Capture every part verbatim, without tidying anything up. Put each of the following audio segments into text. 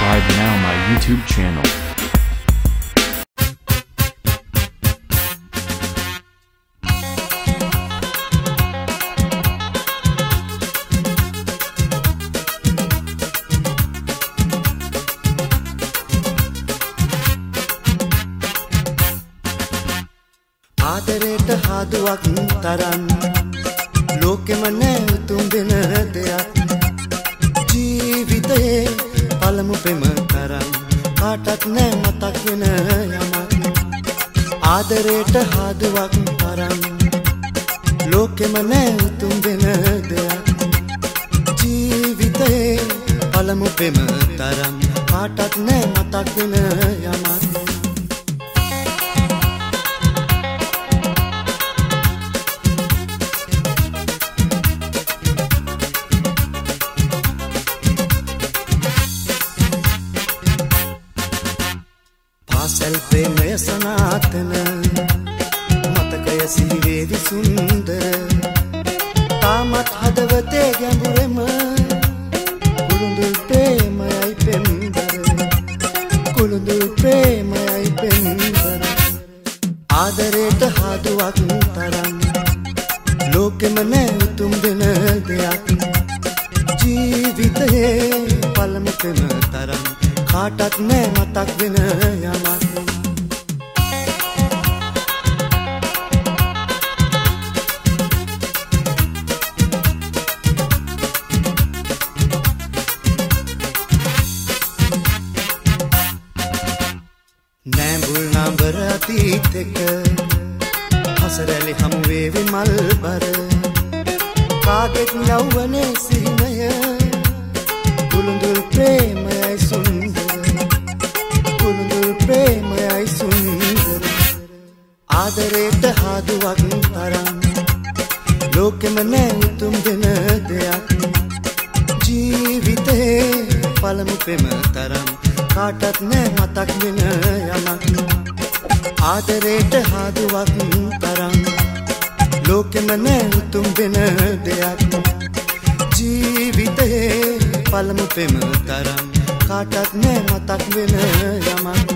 subscribe now my YouTube channel. ආදරයට හාදුවක් තරම් ලෝකෙම නැ තුඹෙන දෙයක් ජීවිතයේ පළමු පෙම තරම් කාටත් නැ මතක් වෙන යමක් ආදරයට හාදුවක් තරම් ලෝකෙම නැ තුඹෙන දෙයක් ජීවිතයේ පළමු පෙම තරම් කාටත් නැ මතක් වෙන යමක් පාසල් ප්‍රේමය සනාතන මතකය සිහිවේවි සුන්දර තාමත් හදවතේ ගැඹුරෙම කුළුඳුල් ප්‍රේමයයි පෙම්බර කුළුඳුල් ප්‍රේමයයි පෙම්බර ආදරයට හාදුවක් තරම් ලෝකෙම නැ උතුම් දෙන දෙයක් ජීවිතයේ පළමු පෙම තරම් කාටත් නැ මතක් වෙන යමක් නෑඹුල් නඹර අතීතෙක හසරැලි හමු වේවි මල්බර කාගෙත් යෞවනේ සිහිනය කුළුඳුල් ප්‍රේමයයි සුන්දර කුළුඳුල් ප්‍රේමයයි සුන්දර ආදරයට හාදුවක් තරම් ලෝකෙම නැ උතුම් දෙන දෙයක් ජීවිතේ පළමු පෙම තරම් කාටත් නැ මතක් වෙන යමක් ආදරයට හාදුවක් තරම් ලෝකෙම නැ උතුම් දෙන දෙයක් ජීවිතේ පළමු පෙම තරම් කාටත් නැ මතක් වෙන යමක්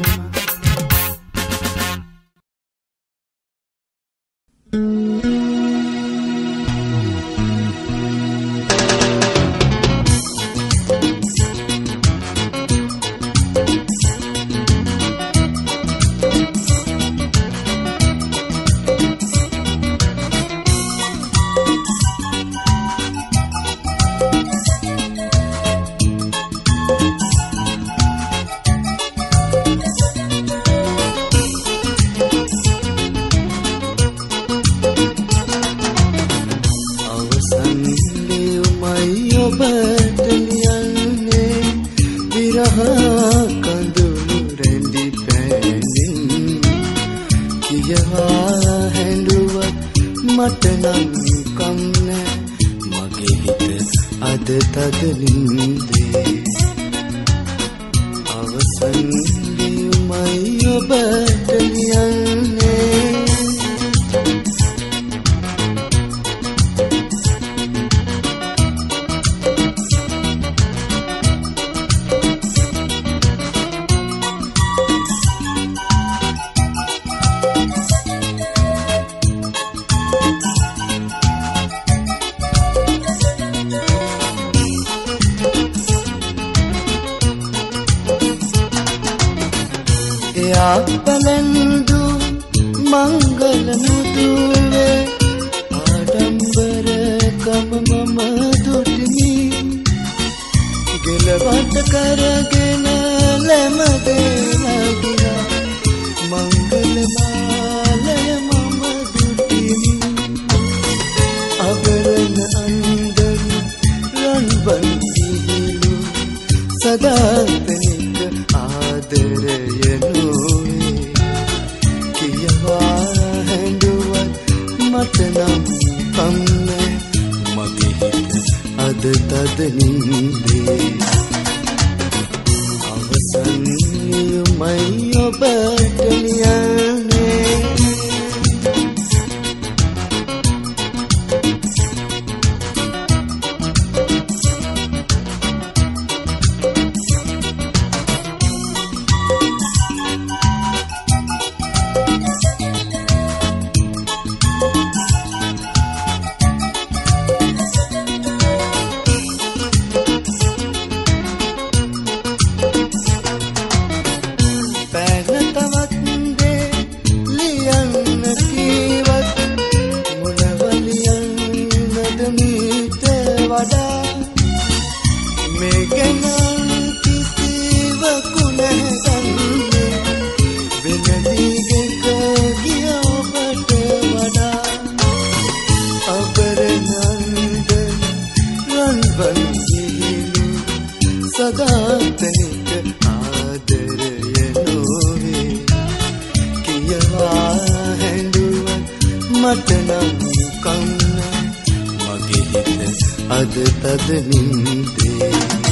සදාතනික ආදරය නොවේ කියවා හැඬුවත් මට නම් කන්න මගේ හිත අද තද නින්දේ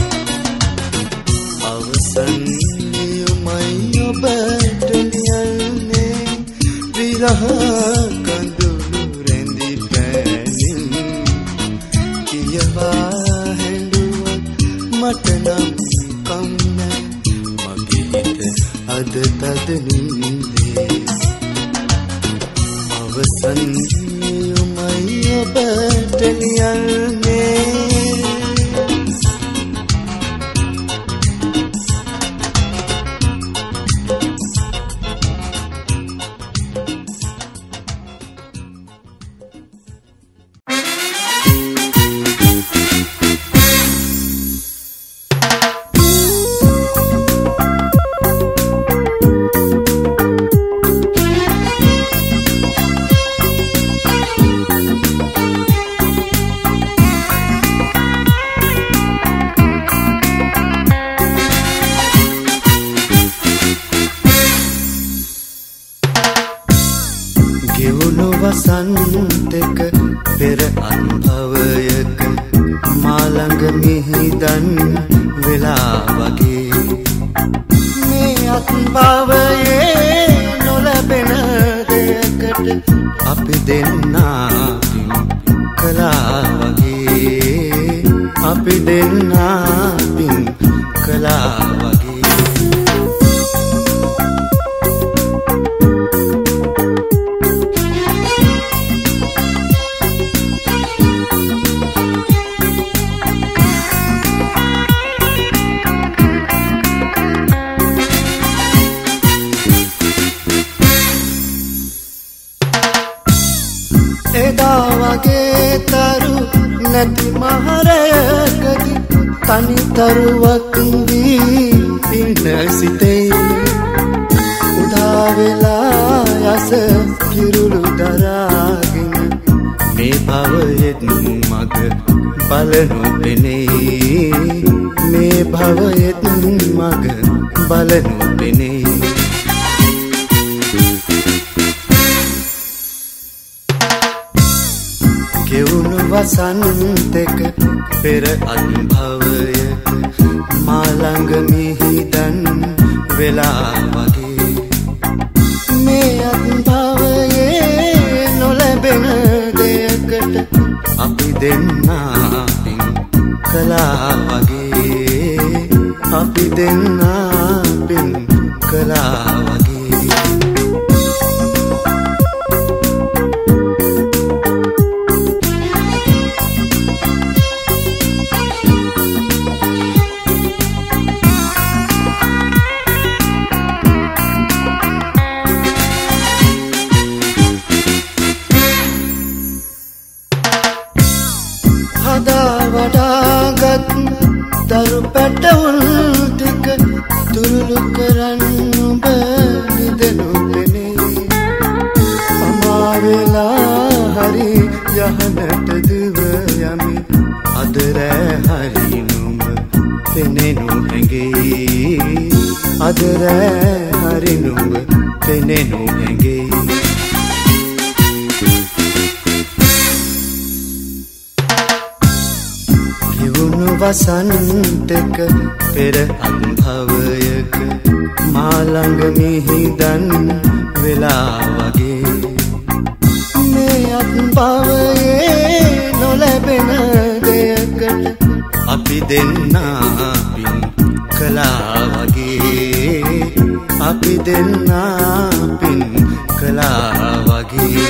අවසන් යුමයි ඔබට යන්නේ විරහ කඳුළු රැඳි පැනින් කියවා හැඬුවත් මට නම් කන්න මගේ හිත අද තද නින්දේ අවසන් යුමයි ඔබට යන්නේ වසන්තක පෙර අත්භවයක මාළඟ මිහිදන් වෙලා වගේ මේ අත්භවයේ නොලැබෙන දෙයකට අපි දෙන්නා පින් කළා වගේ අපි දෙන්නා පින් කළා වගේ එදා වගේ තරු නැති මහරයකදී තනි තරුවක් වී ඉන්න සිතේ උදා වෙලා යස කිරුළු දරාගෙන මේ භවයෙත් මග බලනු පෙනේ මේ භවයෙත් මග බලනු පෙනේ ගෙවුණු වසන්තක පෙර අත්භවයක මාළඟ මිහිදන් වෙලා වගේ මේ අත්භවයේ නොලැබෙන දෙයකට අපි දෙන්නා පින් කළා වගේ අපි දෙන්නා පින් කළා වගේ වඩාගත් දරු පැටවුල් ටික තුරුළු කරන්න ඔබ නිදනු පෙනේ අමාවෙලා හරි යහනට දුව යමි අද රෑ හරි නුඹ පෙනෙනු හැඟේ අද රෑ හරි නුඹ පෙනෙනු හැඟේ වසන්තක පෙර අත්භවයක මාළඟ මිහිදන් වෙලා වගේ මේ අත්භවයේ නොලැබෙන දෙයකට අපි දෙන්නා පින් කළා වගේ අපි දෙන්නා පින් කළා වගේ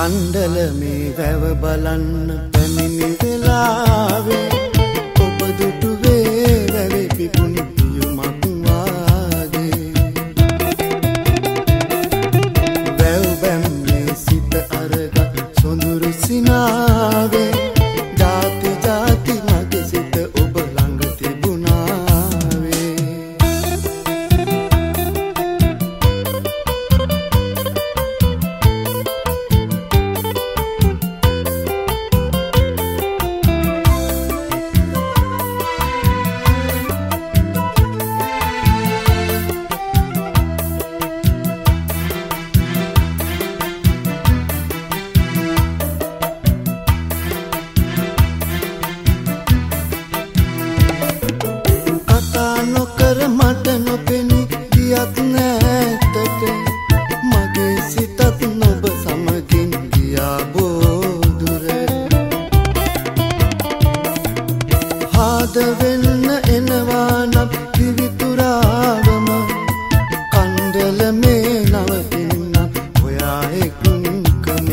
කණ්ඩල මේ වැව බලන්න පැමිණි වෙලාවේ ඔබ දුටුවේ වැවේ පිපුණු පියුමක් වාගේ වැව් බැම්මේ සිට අරගත් සොඳුරු සිනාවේ ජාති ජාති මගේ සිට ඔබ ළඟ තිබුණාවේ වෙන්න එනවා නම් දිවිතුරාවම කණ්ඩල මේ නවතින්න ඔයා එක්කම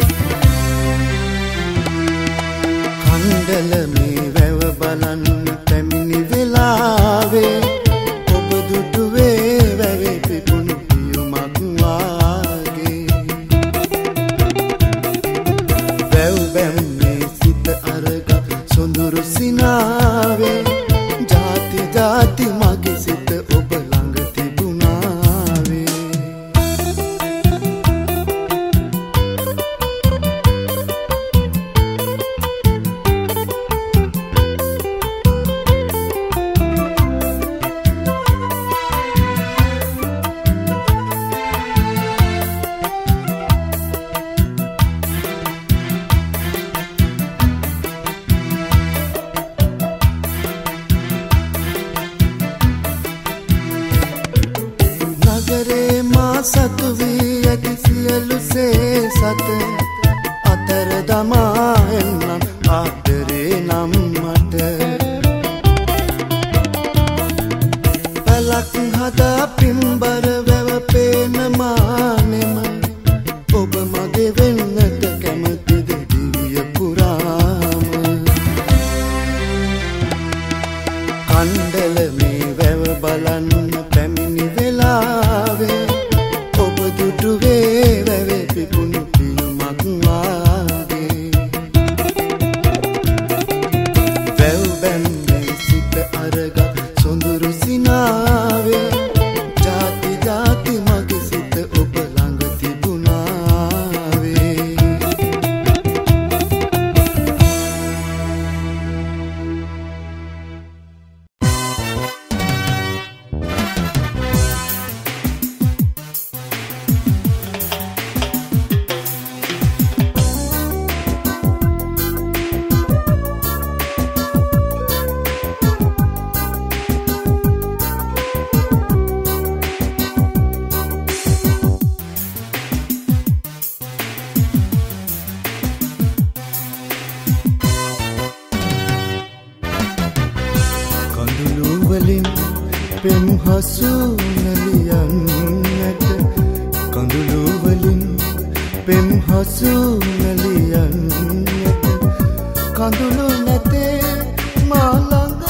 කණ්ඩල මේ වැව බලන්න පැමිණි වෙලාවේ ඔබ දුටුවේ වැවේ පිපුණු පියුමක් වාගේ වැව් බැම්මේ සිට අරගත් සොඳුරු සිනාවේ ජාති ජාති මගේ සිත ඔබ ළඟ තිබුණාවේ නගරේ මා සතු වී ඇති සියලු සේසත අතර දමා එන්නම් ආදරේ නම් මට පලක් හදා පින්බර වැව පේන මානෙම ඔබ මගේ වෙන්නට කැමතිද දිවිය පුරාම කණ්ඩල මේ වැව බලන්න පැමිණි වෙලාවේ ඔබ දුටුවේ වැවේ පිපුණු පියුමක් වාගේ වැව් බැම්මේ සිට අරගත් සොඳුරු සිනාවේ ජාති ජාති මගේ සිත ඔබ ළඟ තිබුණාවේ වලින් පෙම් හසු නලියන්නට කඳුළු වලින් පෙම් හසු නලියන්නට කඳුළු නැතේ මා ළඟ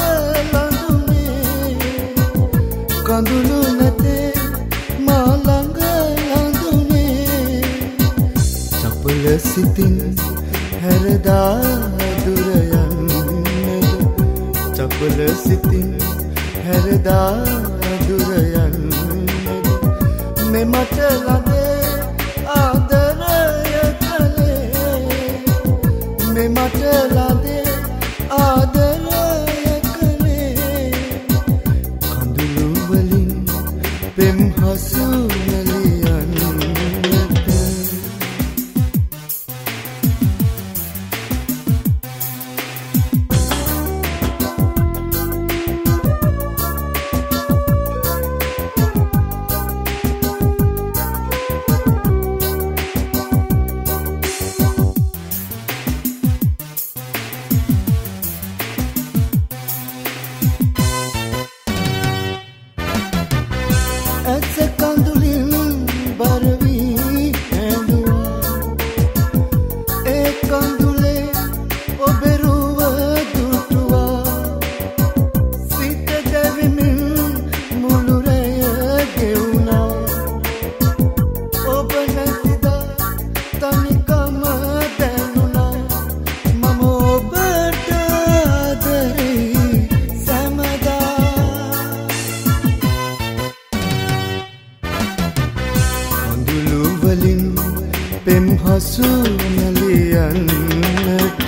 ළඟුනේ කඳුළු නැතේ මා ළඟ ළඟුනේ චපල සිතින් හැරදා දුර යන්නට චපල සිතින් හැරදා දුර යන්නට මේ මට ළඟේ ආදරය කළේ මේ මට ළඟේ ආදරය කළේ කඳුළු වලින් පෙම් හසු හසු නලියන්නට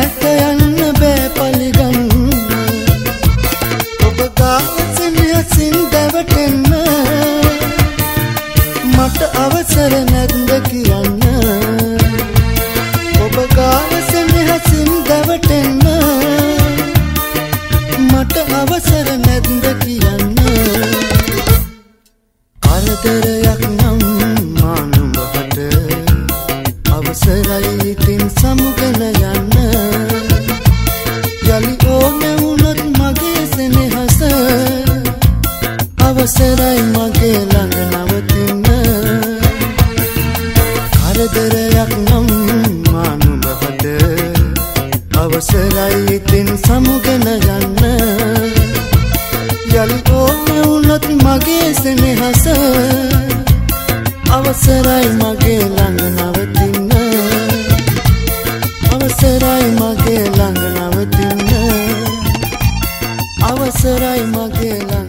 Sing කරදරයක් නම් මානුඹට අවසරයි ඉතින් සමුගෙන යන්න යලි ඕනේ වුණොත් මගේ සෙනෙහස අවසරයි මගේ ළඟ නවතින්න කරදරයක් නම් මානුඹට අවසරයි ඉතින් සමුගෙන යන්න යලි ඕනේ වුණොත් මගේ සෙනෙහස අවසරයි මගේ ළඟ නවතින්න අවසරයි මගේ ළඟ නවතින්න අවසරයි මගේ ළඟ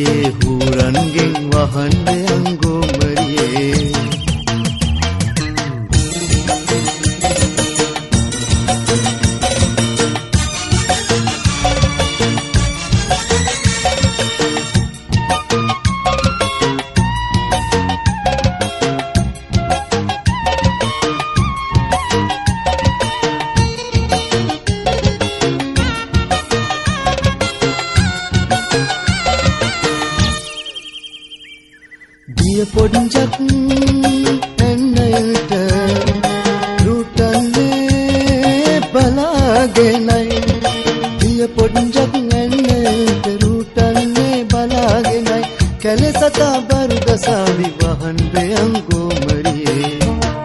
හුරන්ගෙන් වහන්න අංගොමරියේ එන්නයට රුටන්නේ බලාගෙනයි දිය පොඩ්ඩක් එන්නයට රුටන්නේ බලාගෙනයි කැලේ සතා බරු ගසාවි වහන් බයංගෝ මරියේ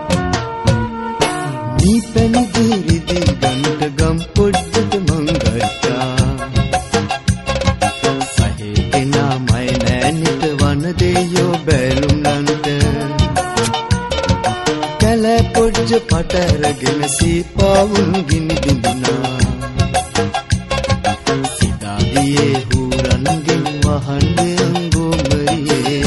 මේ පැණි දිරිදි ගන්ට ගම් පොඩ්ඩට මං ගත්තා සහේ කෙනා මයි නෑනිට වන දෙයෝ බැලුම් ලන්ට කැලෑ පොඩ්ඩ පටරගෙන සීපාවුන් ගිනි බිඳුනා සිතාදියේ හූරන්ගෙන් වහන් බයංගෝ මරියේ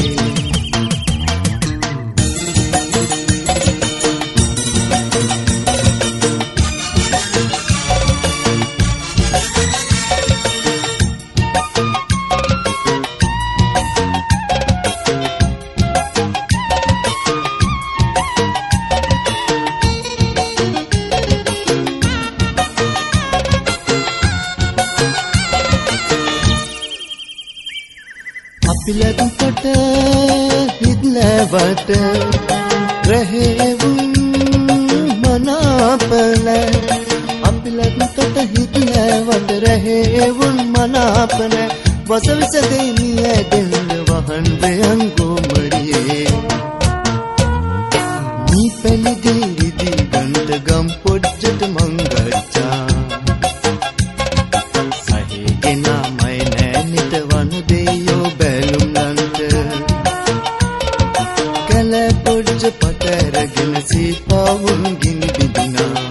පිලකට හිද්ලවට රහෙවුන් මනාපල අපිලකට හිද්ලවට රහෙවුන් මනාපල වසවිස දෙනිය දෙන්න වහන් බයංගෝ මරියේ මේ පැණි දිරිදි ගන්ට ගම් පොඩ්ඩට මං ගත්තා සහේ ගෙනා මයි නෑනිට වන දෙයෝ බැලුම් ලන්ට කැලෑ පොඩ්ඩ පටරගෙන සීපාවුන් ගිනි බිඳුනා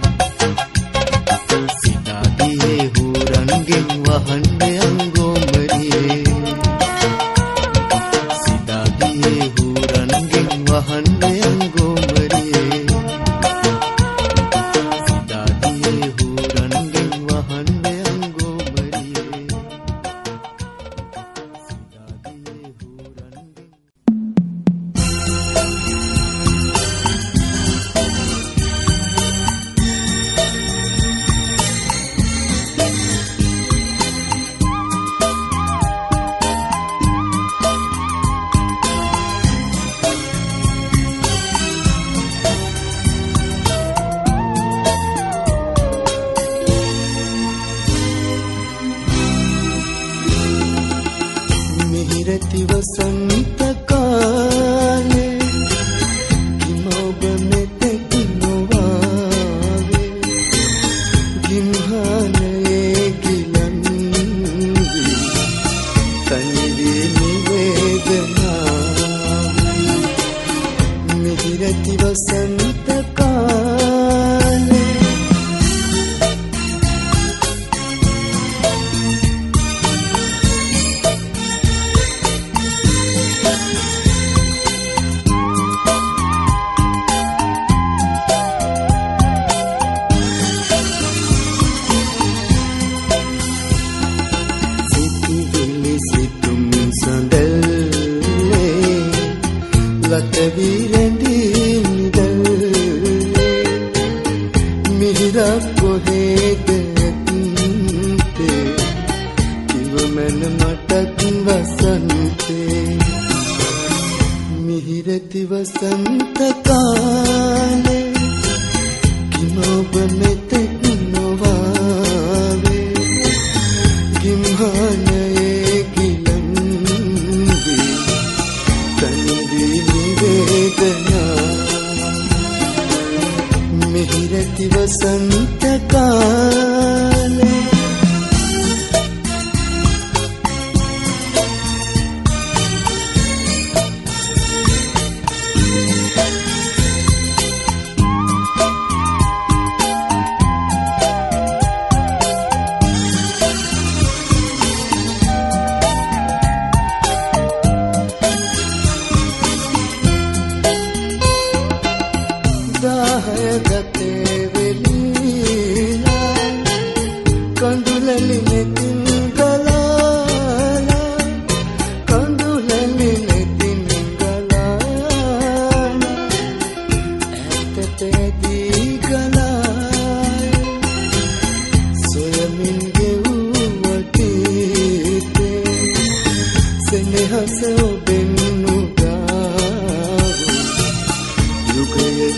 සිතාදියේ හූරන්ගෙන් වහන් බයංගෝ මරියේ සිතාදියේ හූරන්ගෙන් වහන් බයංගෝ මරියේ සිතාදියේ හූරන්ගෙන් වහන් බයංගෝ මරියේ සිතාදියේ හූරන්ගෙන් මිහිරති වසන්ත කාලේ කිමෝබ මෙතෙක් නොවාවේ ගිම්හානයේ ගිලන්වි තනිවී නිවේදනාවි මිහිරති වසන්ත කාලේ මිහිරති වසන්ත කාලේ කිමෝබ මෙතෙක් නොවාවේ ගිම්හානයේ ගිලන්වි තනිවී නිවේදනා මිහිරති වසන්ත කාලේ दाह गते वेली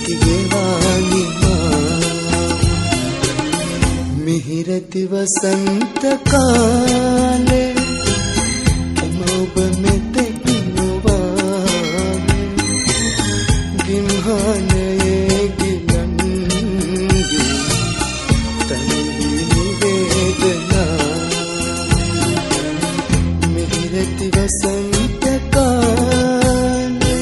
මිහිරති වසන්ත කාලේ ඔබ මෙතෙක් නොවාගේ ගිම්හානයේ ගිලන්ගේ තනිවි වේදනා මිහිරති වසන්ත කාලේ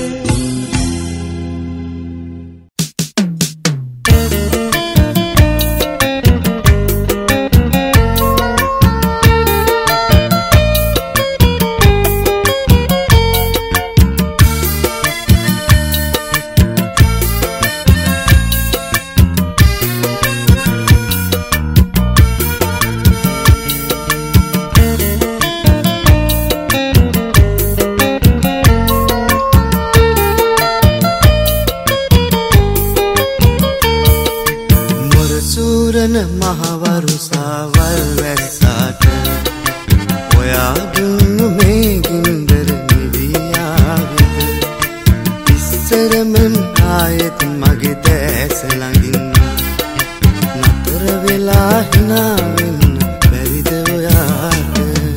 මහවරු සාවල් වැස්සට ඔයා දුන්නු මේ ගින්දර නිවියාවිද ඉස්සරමන් ආයෙත් මගේ දැස ළඟින් නතර වෙලා හිනා වෙන්න බැරිද ඔයාට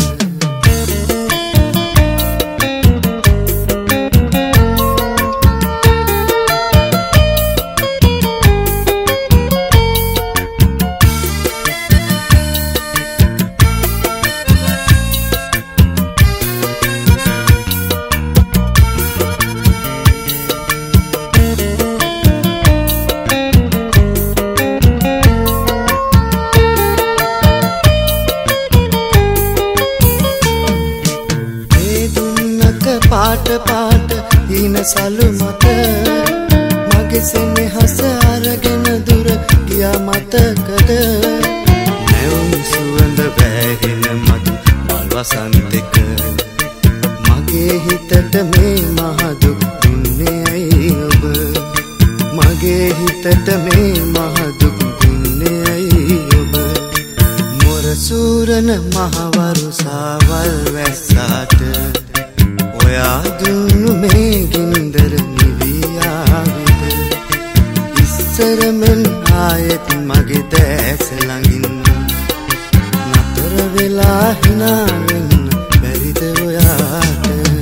පාට පාට හින සලු මත මගේ සෙනෙහස අරගෙන දුර ගියා මතකද නැවුම් සුවඳ වැහෙන මතු මල් වසන්තෙක මගේ හිතට මේ මහ දුක් දුන්නේ ඇයි ඔබ මගේ හිතට මේ මහ දුක් දුන්නේ ඇයි ඔබ මොර සූරන මහවරු සාවල් වැස්සට ඔයා දුන්නු මේ ගින්දර නිවියාවිද ඉස්සරමන් ආයෙත් මගේ දැස ළඟින් නතර වෙලා හිනා වෙන්න බැරිද ඔයාට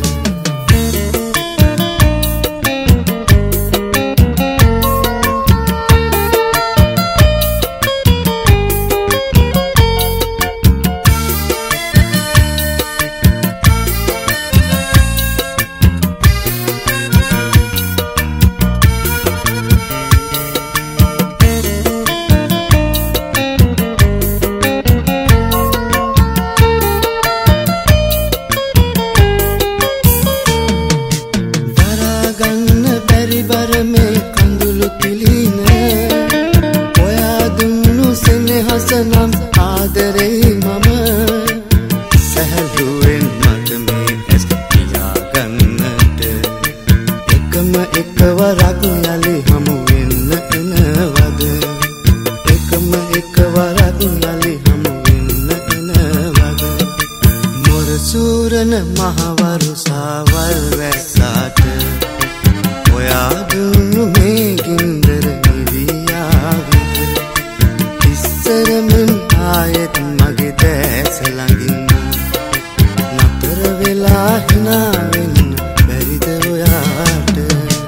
නම් ආදරේ මම සැහැල්ලුවෙන් මට මේ ඇස් පියාගන්නට එකම එකවරක් යලි හමු වෙන්න එනවද එකම එකවරක් යලි හමු වෙන්න එනවද මොර සූරන මහවරු සාවල් වැස්සට ඔයා දුන්නු මේ ගින්දර නිවියාවිද ඉස්සරමන් ආයෙත් මගේ දැස ළඟින් නතර වෙලා හිනා වෙන්න බැරිද ඔයාට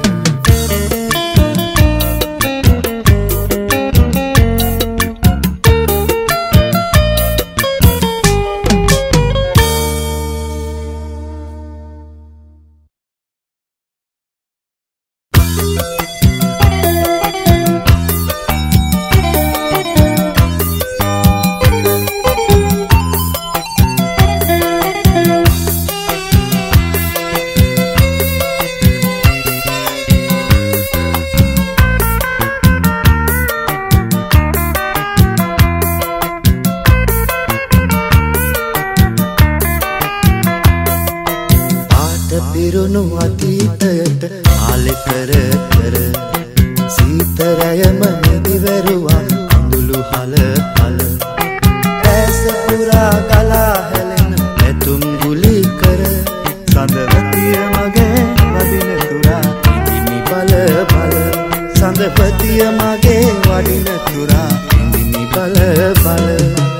පිරුණු අතීතයට ආලෙ කර කර සීතරයම නිදිවරුවා අඳුළු හල හල ඇස පුරා ගලා හැලෙන ඇතුම් ගුලි කර සඳවතිය මගේ වදින තුරා ඉදිමි බල බල සඳපතිය මගේ වඩින තුරා ඉඳිමි බල බල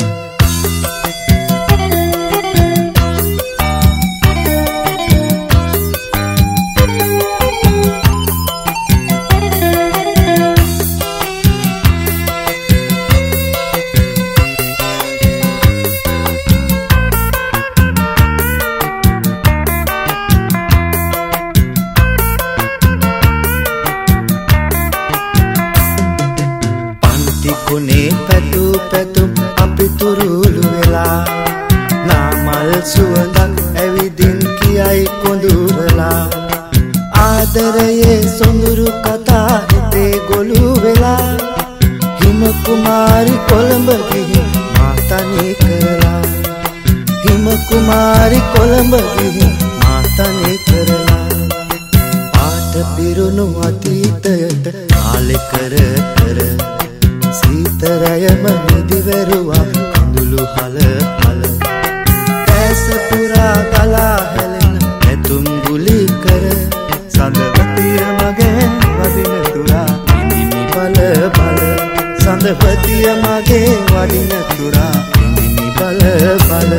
කුනේ පැතු පැතුම් අපි තුරුළු වෙලා නාමල් සුවඳක් ඇවිදින් කියයි කොඳුරලා ආදරයේ සොඳුරු කතා හිතේ ගොළු වෙලා හිම කුමාරි කොළඹ ගිහින් මාතනේ කරලා හිම කුමාරි කොළඹ ගිහින් මාතනේ කරලා පාට පිරුණු අතීතයට කාලෙ කර කර සීතරයම නිදිවරුවා කඳුළු හල හල කැස පුරා ගලා හැලෙන ඇතුම් ගුලි කර සඳවතිය මගේ වදින තුරා ඉඳිමි බල බල සඳවතිය මගේ වදින තුරා ඉඳිමි බල බල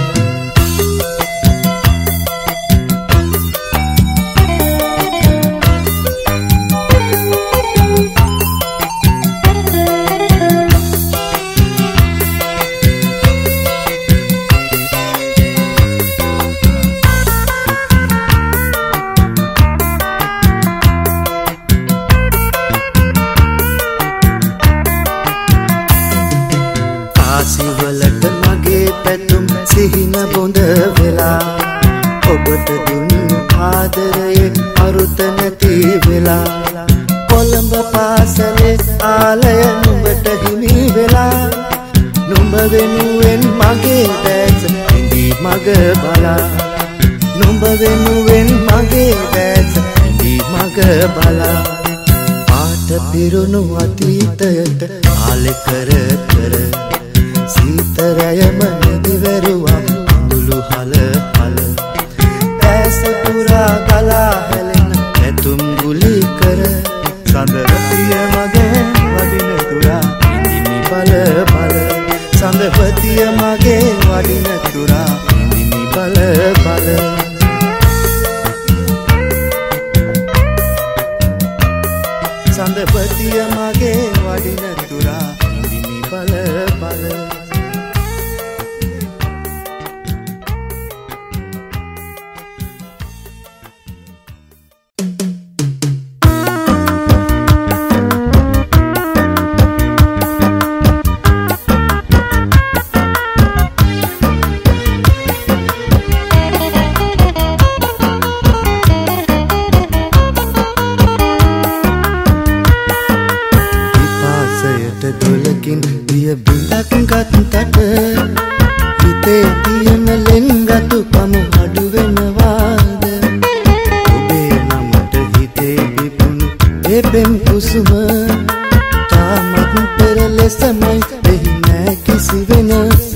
සිවලට මගේ පැතුම් සිහින බොඳ වෙලා ඔබට දුන්නු ආදරයේ අරුත නැති වෙලා කොළඹ පාසලේ ආලය නුඹට හිමි වෙලා නුඹ වෙනුවෙන් මගේ දැස ඉඳී මග බලා නුඹ වෙනුවෙන් මගේ දැස ඉඳී මග බලා පාට පිරුණු අතීතයට ආලෙ කර කර සීතරයම නිදිවරුවා කඳුළු හල හල ඇස පුරා ගලා හැලෙන ඇතුම් ගුලි කර සඳවතිය මගේ වඩින තුරා ඉඳිමි බල බල සඳවතිය මගේ වඩින තුරා ඉඳිමි බල බල සඳවතිය මගේ වඩින තුරා ඉඳිමි බල බල දොලකින් දිය බිඳක් ගත්තට හිතේ තියෙන ලෙන්ගතුකම අඩු වෙනවාද ඔබේ නමට හිතේ පිපුණු ඒ පෙම් කුසුම තාමත් පෙර ලෙසමයි එහි නෑ කිසි වෙනස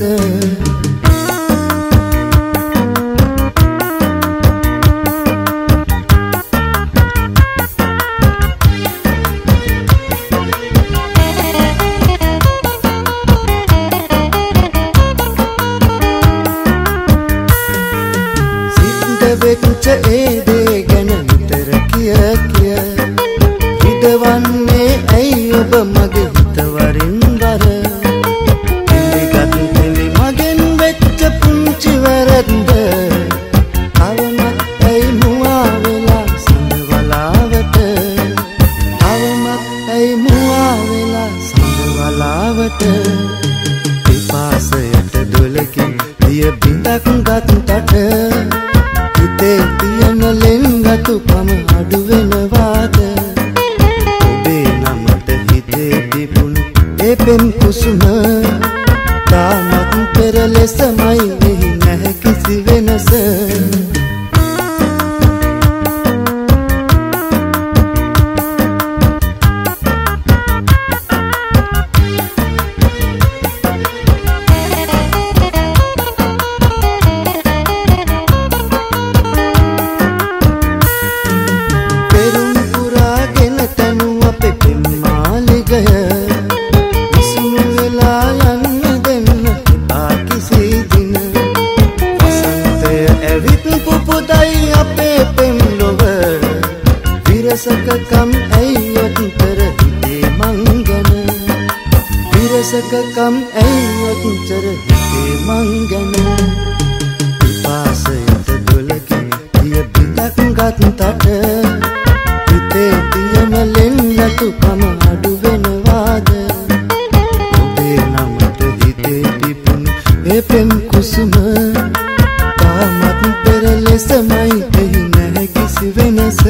වෙච්ච ඒ දේ ගැන විතර කිය කිය හිතවන්නේ ඇයි ඔබ මගේ හිත වරින් වර පිළිගත් පිළි මගෙන් වෙච්ච පුංචි වැරද්ද අවමත් ඇයි මුවා වෙලා සඳවලාවට අවමත් ඇයි මුවා වෙලා සඳවලාවට පිපාසයට දොලකින් දිය බිඳක් ගත්තට හිතේ තියෙන ලෙන්ගතුකම අඩු වෙනවාද ඔබේ නමට හිතේ තිබුණු ඒ පෙම් කුසුම තාමත් පෙර ලෙසමයි එහි නැහැ කිසි වෙනස විරසකම් ඇයියොත් තර හිතේ මංගන විරසකම් ඇයියොත් තර හිතේ මංගන පිපාසයට දොලකින් දිය බිඳක් ගත්තට හිතේ තියම ලෙන්නතුකම අඩු වෙනවාද ඔබේ නමට හිතේ පිපුණු ඒ පෙම් කුසුම තාමත් පෙර ලෙසමයි එහි නැහැ කිසි වෙනස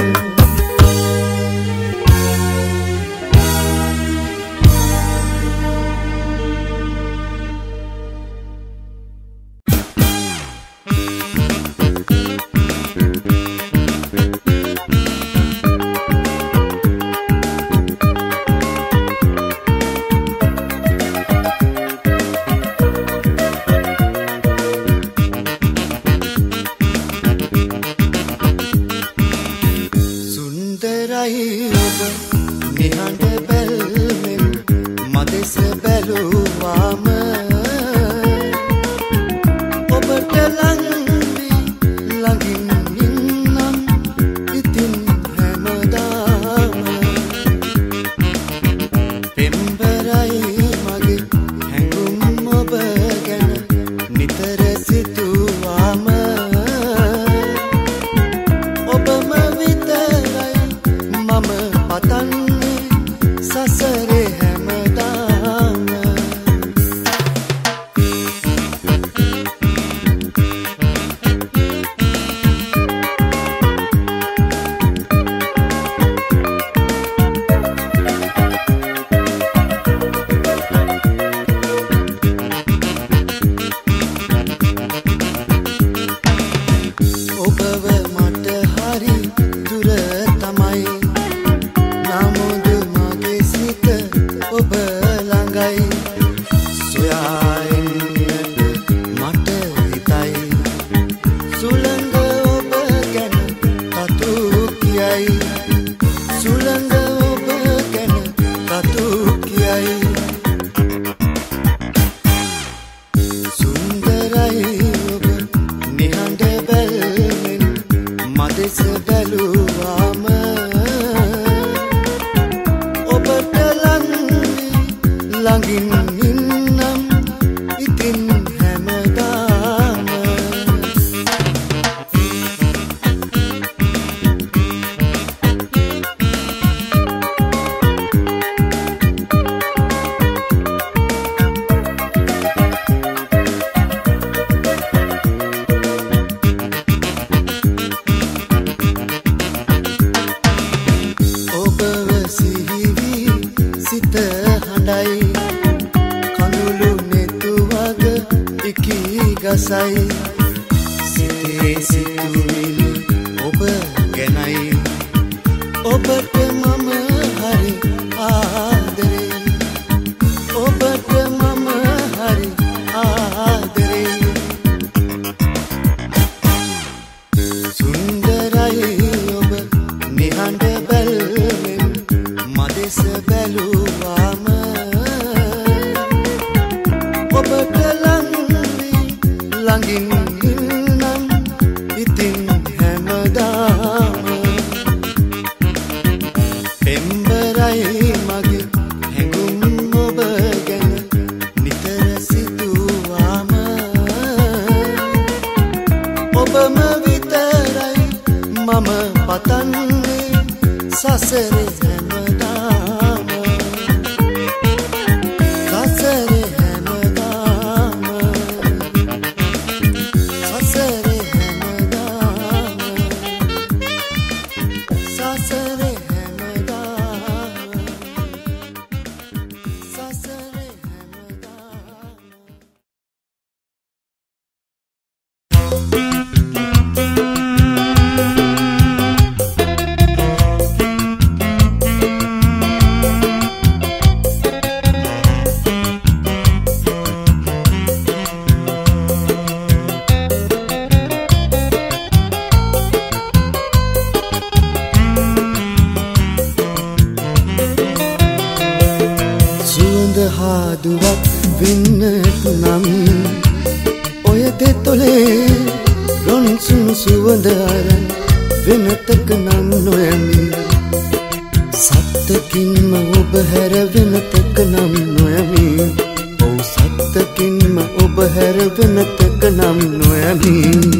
හාදුවක් වෙන්නට නම් ඔය දෙතොලේ රොන් සුන් සුවඳ අරන් වෙනතක නම් නොයමි සත්තකින්ම ඔබ හැර වෙනතක නම් නොයමි. ඔව් සත්තකින්ම ඔබ හැර වෙනතක නම් නොයමි.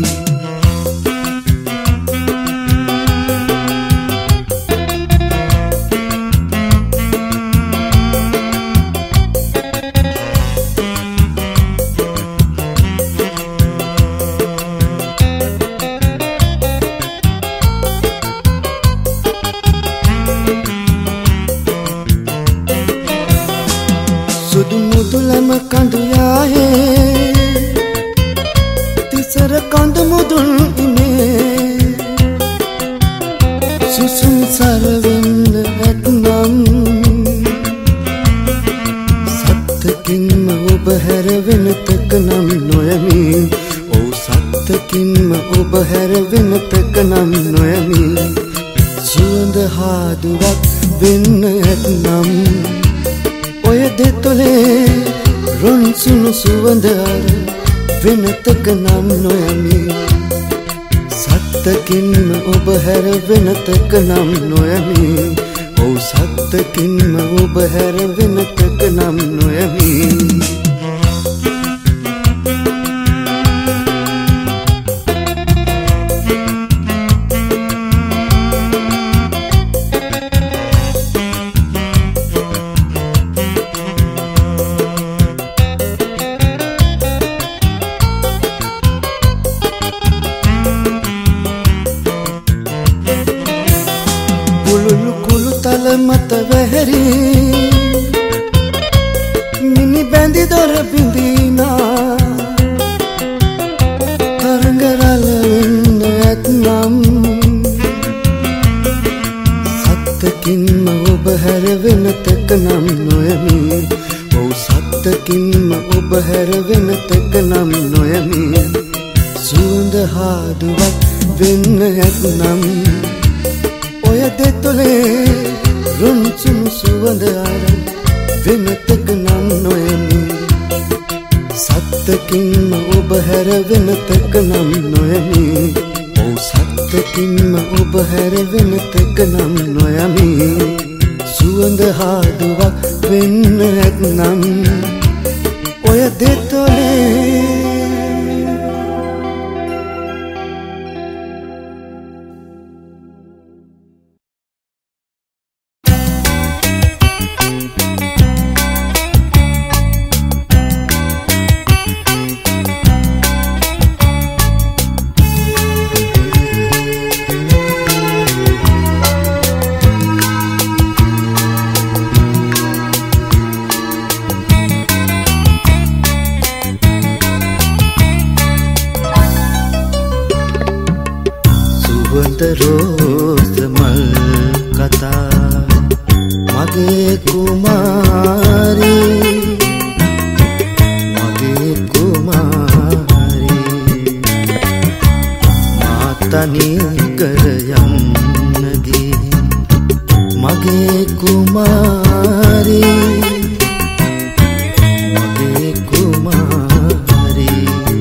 සුදු මුදුලම කඳු යායේ තිසර කඳ මුදුන් ඉමේ සුසුම් සරවෙන්න ඇත්නම් සත්තකින්ම ඔබ හැර වෙනතක නම් නොයමි. ඔව් සත්තකින්ම ඔබ හැර වෙනතක නම් නොයමි. සුවඳ හාදුවක් වෙන්න ඇත්නම් ඔය දෙතොලේ රොන් සුණු සුවඳ අර වෙනතක නම් නොයමි. සත්තකින්ම ඔබ හැර වෙනතක නම් නොයමි. ඔව් සත්තකින්ම ඔබ හැර වෙනතක නම් නොයමි. මත වැහැරි මිනි බැඳි දොර බිඳිනා තරංගරල වෙන්න ඇත්නම් සත්තකින්ම ඔබ හැර වෙනතක නම් නොයමි. ඔව් සත්තකින්ම ඔබ හැර වෙනතක නම් නොයමි. සුවඳ හාදුවක් වෙන්න ඇත්නම් ඔය දෙතොලේ රොන් සුණු සුවඳ අර වෙනතක නම් නොයමි. සත්තකින්ම ඔබ හැර වෙනතක නම් නොයමි. ඔව් සත්තකින්ම ඔබ හැර වෙනතක නම් නොයමි. සුවඳ හාදුවක් වෙන්න ඇත්නම් ඔය දෙතොලේ රෝස මල් කතා මගේ කුමාරී මගේ කුමාරී මාතනි කර යන්න ගිහින් මගේ කුමාරී මගේ කුමාරී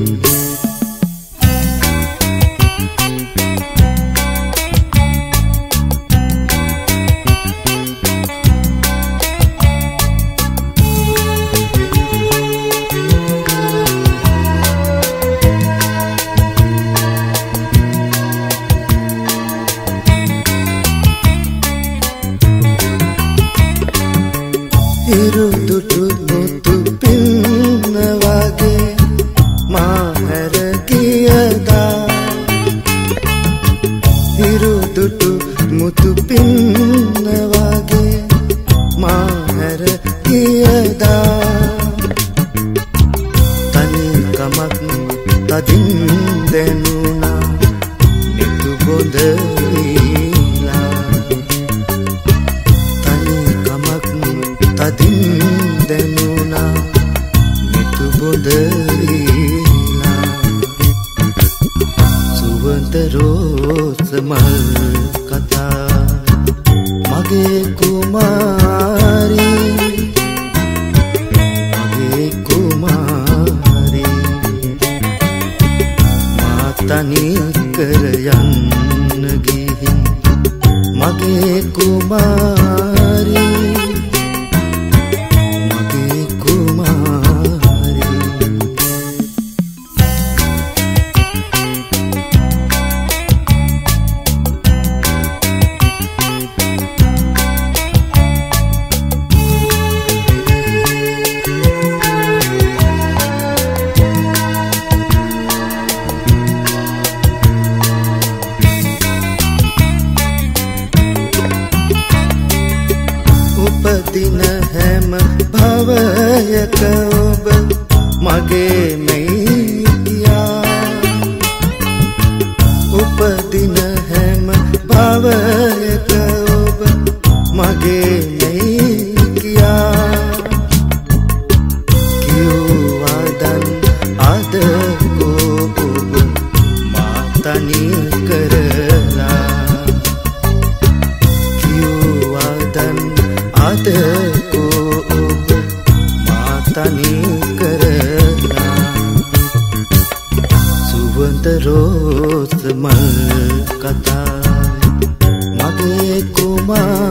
ඉරුදුටු මුතු පින්න වගේ මා හැර ගියදා ඉරුදුටු මුතු පින්න වගේ මා හැර ගියදා තනිකමක් තදින් දැනුණා නිතු බොඳ තදින් දැනුණා නිතු බොඳරීලා සුවඳ රෝස මල් කතා මගේ කුමාරී මගේ කුමාරී මාතනි කර යන්න ගිහින් මගේ කුමාරී උපදින හැම භවයක ඔබ මගේ මැයිකියා උපදින හැම භවයක ඔබ මගේ මැයිකියා කිව්වාදන් අද කෝ ඔබ මා තනි කරලා කිව්වාදන් අද කෝ ඔබ මා තනි කරලා සුවඳ රෝස මල් කතා මගේ කුමාර